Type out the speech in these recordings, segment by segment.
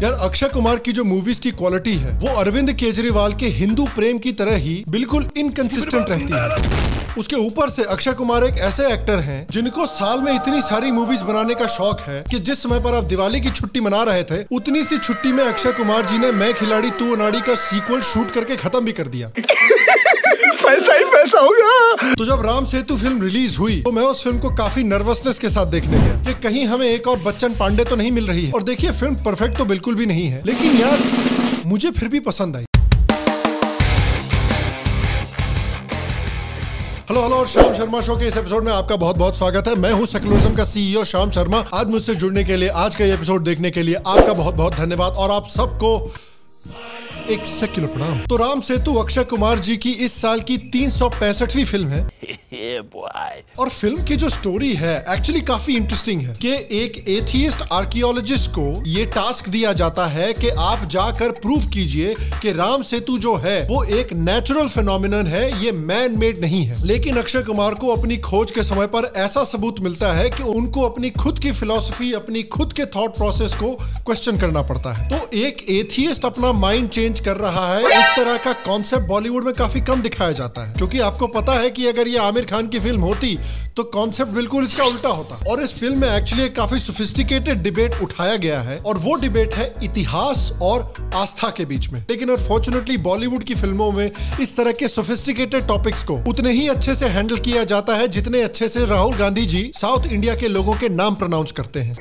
यार अक्षय कुमार की जो मूवीज की क्वालिटी है वो अरविंद केजरीवाल के हिंदू प्रेम की तरह ही बिल्कुल इनकंसिस्टेंट रहती है। उसके ऊपर से अक्षय कुमार एक ऐसे एक्टर हैं जिनको साल में इतनी सारी मूवीज बनाने का शौक है कि जिस समय पर आप दिवाली की छुट्टी मना रहे थे उतनी सी छुट्टी में अक्षय कुमार जी ने मैं खिलाड़ी तू अनाड़ी का सीक्वल शूट करके खत्म भी कर दिया। पैसा ही पैसा होगा। तो जब राम सेतु फिल्म रिलीज हुई तो मैं उस फिल्म को काफी नर्वसनेस के साथ देखने गया कि कहीं हमें एक और बच्चन पांडे तो नहीं मिल रही है। और देखिए फिल्म परफेक्ट तो बिल्कुल भी नहीं है, लेकिन यार मुझे फिर भी पसंद आई। हेलो और श्याम शर्मा शो के इस एपिसोड में आपका बहुत बहुत स्वागत है। मैं हूं सेकुलरिज्म का सीईओ श्याम शर्मा। आज मुझसे जुड़ने के लिए, आज का ये एपिसोड देखने के लिए आपका बहुत बहुत धन्यवाद और आप सबको एक सेक्युलर प्रणाम। तो राम सेतु अक्षय कुमार जी की इस साल की 365वीं फिल्म है। और फिल्म की जो स्टोरी है एक्चुअली काफी इंटरेस्टिंग है कि एक एथियस्ट आर्कियोलॉजिस्ट को ये टास्क दिया जाता है कि आप जाकर प्रूव कीजिए कि राम सेतु जो है वो एक नेचुरल फिनोमिनन है, ये मैन मेड नहीं है। लेकिन अक्षय कुमार को अपनी खोज के समय पर ऐसा सबूत मिलता है कि उनको अपनी खुद की फिलॉसफी, अपनी खुद के थॉट प्रोसेस को क्वेश्चन करना पड़ता है। तो एक एथियस्ट अपना माइंड चेंज कर रहा है, इस तरह का कॉन्सेप्ट बॉलीवुड में काफी कम दिखाया जाता है, क्योंकि आपको पता है कि अगर ये आमिर खान की फिल्म होती तो कॉन्सेप्ट बिल्कुल इसका उल्टा होता। और इस फिल्म में एक्चुअली काफी सोफिस्टिकेटेड डिबेट उठाया गया है और वो डिबेट है इतिहास और आस्था के बीच में। लेकिन अनफॉर्चुनेटली बॉलीवुड की फिल्मों में इस तरह के सोफिस्टिकेटेड टॉपिक्स को उतने ही अच्छे से हैंडल किया जाता है जितने अच्छे से राहुल गांधी जी साउथ इंडिया के लोगों के नाम प्रोनाउंस करते हैं।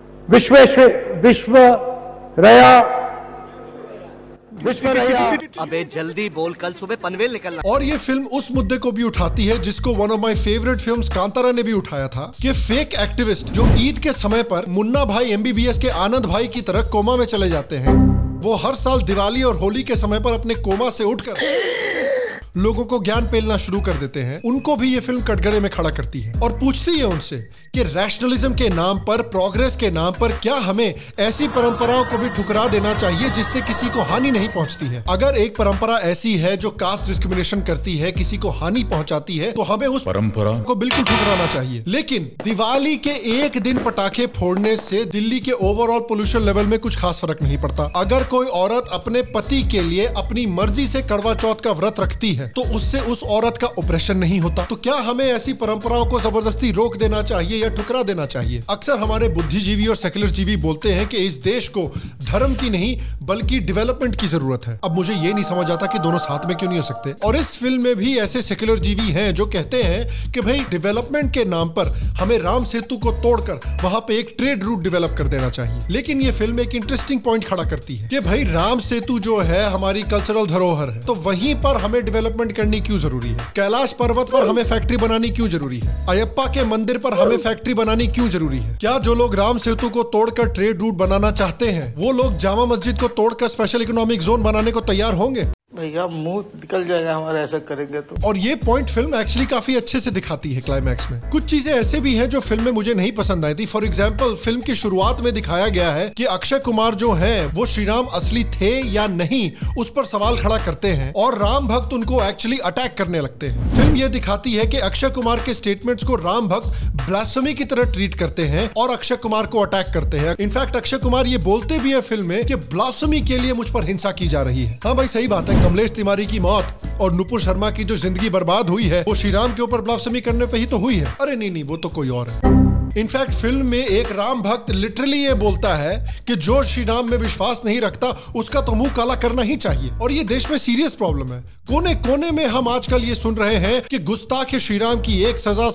अबे जल्दी बोल, कल सुबह पनवेल निकलना। और ये फिल्म उस मुद्दे को भी उठाती है जिसको one of my favourite films Kantara ने भी उठाया था कि फेक एक्टिविस्ट जो ईद के समय पर मुन्ना भाई एमबीबीएस के आनंद भाई की तरह कोमा में चले जाते हैं, वो हर साल दिवाली और होली के समय पर अपने कोमा से उठकर लोगों को ज्ञान पेलना शुरू कर देते हैं। उनको भी ये फिल्म कटघरे में खड़ा करती है और पूछती है उनसे कि रैशनलिज्म के नाम पर, प्रोग्रेस के नाम पर क्या हमें ऐसी परंपराओं को भी ठुकरा देना चाहिए जिससे किसी को हानि नहीं पहुंचती है। अगर एक परंपरा ऐसी है जो कास्ट डिस्क्रिमिनेशन करती है, किसी को हानि पहुंचाती है, तो हमें उस परंपरा को बिल्कुल ठुकराना चाहिए। लेकिन दिवाली के एक दिन पटाखे फोड़ने से दिल्ली के ओवरऑल पोल्यूशन लेवल में कुछ खास फर्क नहीं पड़ता। अगर कोई औरत अपने पति के लिए अपनी मर्जी से करवा चौथ का व्रत रखती है तो उससे उस औरत का ऑपरेशन नहीं होता। तो क्या हमें ऐसी परंपराओं को जबरदस्ती रोक देना चाहिए या ठुकरा देना चाहिए? अक्सर हमारे बुद्धिजीवी और सेक्युलर जीवी बोलते हैं कि इस देश को धर्म की नहीं बल्कि डेवलपमेंट की जरूरत है। अब मुझे ये नहीं समझ आता कि दोनों साथ में क्यों नहीं हो सकते। और इस फिल्म में भी ऐसे सेक्युलर जीवी हैं जो कहते हैं कि भाई डेवलपमेंट के नाम पर हमें राम सेतु को तोड़कर वहां पे एक ट्रेड रूट डेवलप कर देना चाहिए। लेकिन ये फिल्म एक इंटरेस्टिंग पॉइंट खड़ा करती है कि भाई राम सेतु जो है हमारी कल्चरल धरोहर है, तो वहीं पर हमें डेवलपमेंट करनी क्यों जरूरी है? कैलाश पर्वत पर हमें फैक्ट्री बनानी क्यों जरूरी है? अयप्पा के मंदिर पर हमें फैक्ट्री बनानी क्यों जरूरी है? क्या जो लोग राम सेतु को तोड़कर ट्रेड रूट बनाना चाहते हैं वो लोग जामा मस्जिद को तोड़कर स्पेशल इकोनॉमिक जोन बनाने को तैयार होंगे? भैया मुंह निकल जाएगा हमारा ऐसा करेंगे तो। और ये पॉइंट फिल्म एक्चुअली काफी अच्छे से दिखाती है क्लाइमैक्स में। कुछ चीजें ऐसे भी हैं जो फिल्म में मुझे नहीं पसंद आई थी। फॉर एग्जांपल फिल्म की शुरुआत में दिखाया गया है कि अक्षय कुमार जो हैं वो श्री राम असली थे या नहीं, उस पर सवाल खड़ा करते हैं और राम भक्त उनको एक्चुअली अटैक करने लगते हैं। फिल्म ये दिखाती है कि अक्षय कुमार के स्टेटमेंट्स को राम भक्त ब्लास्फेमी की तरह ट्रीट करते हैं और अक्षय कुमार को अटैक करते हैं। इनफैक्ट अक्षय कुमार ये बोलते भी है फिल्म में कि ब्लास्फेमी के लिए मुझ पर हिंसा की जा रही है। हाँ भाई सही बात है, कमलेश तिवारी की मौत और नुपुर शर्मा की जो जिंदगी बर्बाद हुई है वो श्री राम के ऊपर ब्लास्फेमी करने पे ही तो हुई है। अरे नहीं, वो तो कोई और है। इनफैक्ट फिल्म में एक राम भक्त लिटरली ये बोलता है कि जो श्री राम में विश्वास नहीं रखता उसका तो मुंह काला करना ही चाहिए। और ये देश में सीरियस प्रॉब्लम है। कोने कोने में हम आजकल ये सुन रहे हैं कि गुस्ताख श्री राम की एक सजा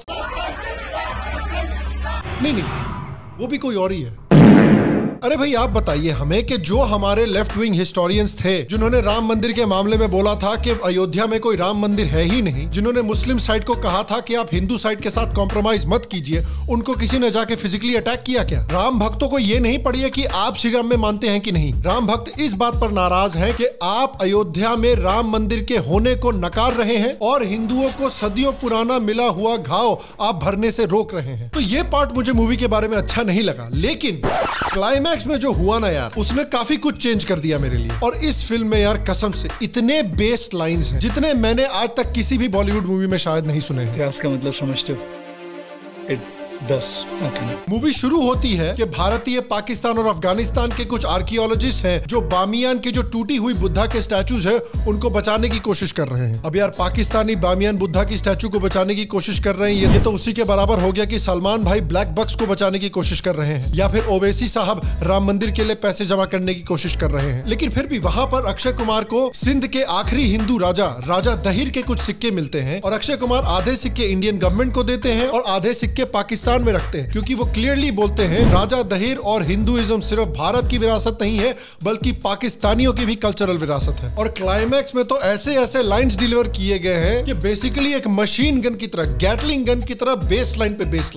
नहीं, वो भी कोई और ही है। अरे भाई आप बताइए हमें कि जो हमारे लेफ्ट विंग हिस्टोरियंस थे जिन्होंने राम मंदिर के मामले में बोला था कि अयोध्या में कोई राम मंदिर है ही नहीं, जिन्होंने मुस्लिम साइड को कहा था कि आप हिंदू साइड के साथ कॉम्प्रोमाइज मत कीजिए, उनको किसी ने जाके फिजिकली अटैक किया क्या? राम भक्तों को ये नहीं पड़ी है कि आप श्री राम में मानते हैं कि नहीं। राम भक्त इस बात पर नाराज हैं कि आप अयोध्या में राम मंदिर के होने को नकार रहे हैं और हिंदुओं को सदियों पुराना मिला हुआ घाव आप भरने से रोक रहे हैं। तो ये पार्ट मुझे मूवी के बारे में अच्छा नहीं लगा। लेकिन क्लाइमैक्स में जो हुआ ना यार, उसने काफी कुछ चेंज कर दिया मेरे लिए। और इस फिल्म में यार कसम से इतने बेस्ट लाइंस हैं जितने मैंने आज तक किसी भी बॉलीवुड मूवी में शायद नहीं सुने। इतिहास का मतलब समझते हो? 10 मूवी शुरू होती है कि भारतीय, पाकिस्तान और अफगानिस्तान के कुछ आर्कियोलॉजिस्ट हैं जो बामियान के जो टूटी हुई बुद्धा के स्टैचूज है उनको बचाने की कोशिश कर रहे हैं। अब यार पाकिस्तानी बामियान बुद्धा की स्टैचू को बचाने की कोशिश कर रहे हैं, ये तो उसी के बराबर हो गया कि सलमान भाई ब्लैक बक्स को बचाने की कोशिश कर रहे हैं, या फिर ओवैसी साहब राम मंदिर के लिए पैसे जमा करने की कोशिश कर रहे हैं। लेकिन फिर भी वहां पर अक्षय कुमार को सिंध के आखिरी हिंदू राजा दहिर के कुछ सिक्के मिलते हैं और अक्षय कुमार आधे सिक्के इंडियन गवर्नमेंट को देते हैं और आधे सिक्के पाकिस्तान में रखते हैं, क्योंकि वो क्लियरली बोलते हैं राजा दहिर और हिंदुइज्म सिर्फ भारत की विरासत नहीं है बल्कि पाकिस्तानियों की भी कल्चरल विरासत है। और क्लाइमैक्स में तो ऐसे ऐसे लाइंस डिलीवर किए गए हैं कि बेसिकली एक मशीन गन की तरह, गैटलिंग गन की तरह बेस लाइन पे बेस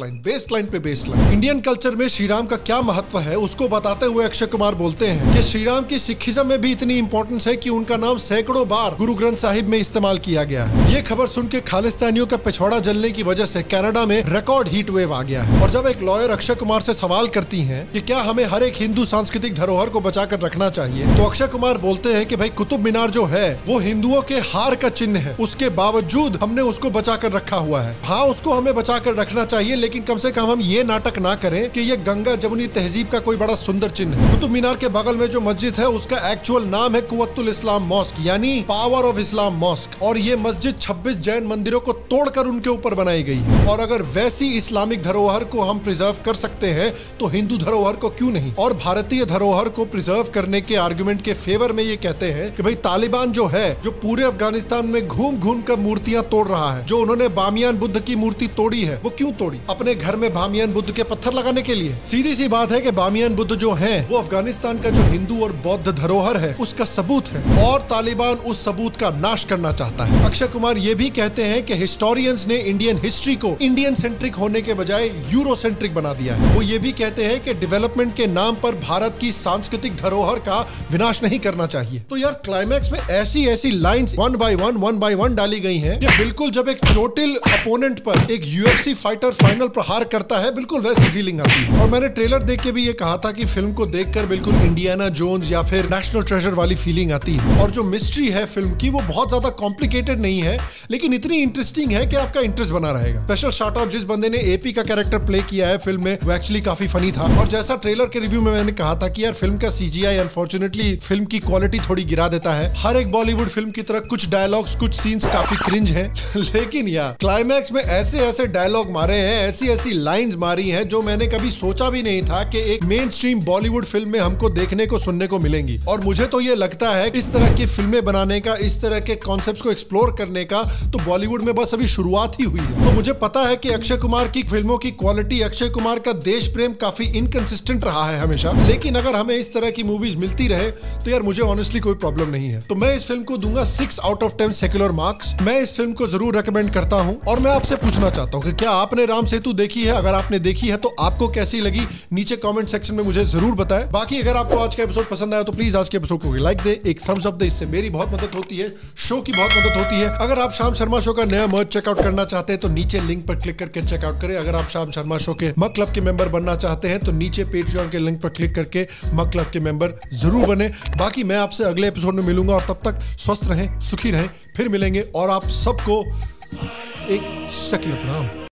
लाइन। इंडियन कल्चर में श्री राम का क्या महत्व है उसको बताते हुए अक्षय कुमार बोलते हैं कि श्री राम की सिखिज्म में भी इतनी इंपॉर्टेंस है कि उनका नाम सैकड़ों बार गुरु ग्रंथ साहिब में इस्तेमाल किया गया है। ये खबर सुन के खालिस्तानियों का पिछवाड़ा जलने की वजह से कनाडा में रिकॉर्ड हीट वेव आ गया है। और जब एक लॉयर अक्षय कुमार से सवाल करती हैं कि क्या हमें हर एक हिंदू सांस्कृतिक धरोहर को बचाकर रखना चाहिए, तो अक्षय कुमार बोलते हैं कि भाई कुतुब मीनार जो है वो हिंदुओं के हार का चिन्ह है, उसके बावजूद हमने उसको बचाकर रखा हुआ है। हाँ, उसको हमें बचाकर रखना चाहिए, लेकिन कम से कम हम ये नाटक ना करें कि ये गंगा जमुनी तहजीब का कोई बड़ा सुंदर चिन्ह है। कुतुब मीनार के बगल में जो मस्जिद है उसका एक्चुअल नाम है कुव्वतुल इस्लाम मॉस्क, यानी पावर ऑफ इस्लाम मॉस्क, और ये मस्जिद 26 जैन मंदिरों को तोड़कर उनके ऊपर बनाई गई है। और अगर वैसी इस्लामिक धरोहर को हम प्रिजर्व कर सकते हैं तो हिंदू धरोहर को क्यों नहीं। और भारतीय धरोहर को प्रिजर्व करने के आर्गुमेंट के फेवर में ये कहते हैं कि भाई तालिबान जो है, जो पूरे अफगानिस्तान में घूम घूम कर मूर्तियां तोड़ रहा है, जो उन्होंने बामियान बुद्ध की मूर्ति तोड़ी है, वो क्यों तोड़ी? अपने घर में बामियान बुद्ध के पत्थर लगाने के लिए? सीधी सी बात है कि बामियान बुद्ध जो है वो अफगानिस्तान का जो हिंदू और बौद्ध धरोहर है उसका सबूत है, और तालिबान उस सबूत का नाश करना चाहता है। अक्षय कुमार ये भी कहते हैं कि हिस्टोरियंस ने इंडियन हिस्ट्री को इंडियन सेंट्रिक होने के बजाय यूरो सेंट्रिक बना दिया है। वो ये भी कहते हैं कि डेवलपमेंट के नाम पर भारत की सांस्कृतिक धरोहर का विनाश नहीं करना चाहिए। तो यार क्लाइमैक्स में ऐसी ऐसी लाइंस वन बाय वन डाली गई हैं कि बिल्कुल जब एक चोटिल अपोनेंट पर एक यूएफसी फाइटर फाइनल प्रहार करता है, बिल्कुल वैसी फीलिंग आती है। और मैंने ट्रेलर देख के भी ये कहा था कि फिल्म को देखकर बिल्कुल इंडियाना जोन्स या फिर नेशनल ट्रेजर वाली फीलिंग आती है। और जो मिस्ट्री है फिल्म की वो बहुत ज्यादा कॉम्प्लिकेटेड नहीं है, लेकिन इतनी इंटरेस्टिंग है कि आपका इंटरेस्ट बना रहेगा। स्पेशल शाउट आउट जिस बंदे ने एपी का कैरेक्टर प्ले किया है फिल्म में, वो एक्चुअली काफी फनी था। और जैसा ट्रेलर के रिव्यू में मैंने कहा था कि यार फिल्म का सीजीआई अनफॉर्चुनेटली फिल्म की क्वालिटी थोड़ी गिरा देता है। हर एक बॉलीवुड फिल्म की तरह कुछ डायलॉग्स, कुछ सीन्स काफी क्रिंज हैं लेकिन यार क्लाइमैक्स में ऐसे ऐसे डायलॉग मारे हैं, ऐसी ऐसी लाइंस मारी हैं जो मैंने कभी सोचा भी नहीं था कि एक मेन स्ट्रीम बॉलीवुड फिल्म में हमको देखने को सुनने को मिलेंगी। और मुझे तो ये लगता है इस तरह की फिल्में बनाने का, इस तरह के कॉन्सेप्ट्स को एक्सप्लोर करने का तो बॉलीवुड में बस अभी शुरुआत ही हुई है। तो मुझे पता है कि अक्षय कुमार की फिल्मों की क्वालिटी, अक्षय कुमार का देश प्रेम काफी इनकंसिस्टेंट रहा है हमेशा, लेकिन अगर हमें इस तरह की मूवीज मिलती रहे तो यार मुझे ऑनेस्टली कोई प्रॉब्लम नहीं है। तो मैं इस फिल्म को दूंगा 6 आउट ऑफ 10 सेक्युलर मार्क्स। मैं इस फिल्म को जरूर रेकमेंड करता हूं और मैं आपसे पूछना चाहता हूं कि क्या आपने राम सेतु देखी है? अगर आपने देखी है तो आपको कैसी लगी नीचे कमेंट सेक्शन में मुझे जरूर बताएं। बाकी अगर आपको आज का एपिसोड पसंद आया तो प्लीज आज के एपिसोड को लाइक दे, एक थम्स अप दे, इससे मेरी बहुत मदद होती है, शो की बहुत मदद होती है। अगर आप शाम शर्मा शो का नया मर्च चेकआउट करना चाहते हैं तो नीचे लिंक पर क्लिक करके चेकआउट करें। अगर आप शाम शर्मा शो के मक क्लब के मेंबर बनना चाहते हैं तो नीचे पेट्रियन के लिंक पर क्लिक करके मक क्लब के मेंबर जरूर बने। बाकी मैं आपसे अगले एपिसोड में मिलूंगा और तब तक स्वस्थ रहें, सुखी रहें, फिर मिलेंगे और आप सबको एक सेक्युलर प्रणाम।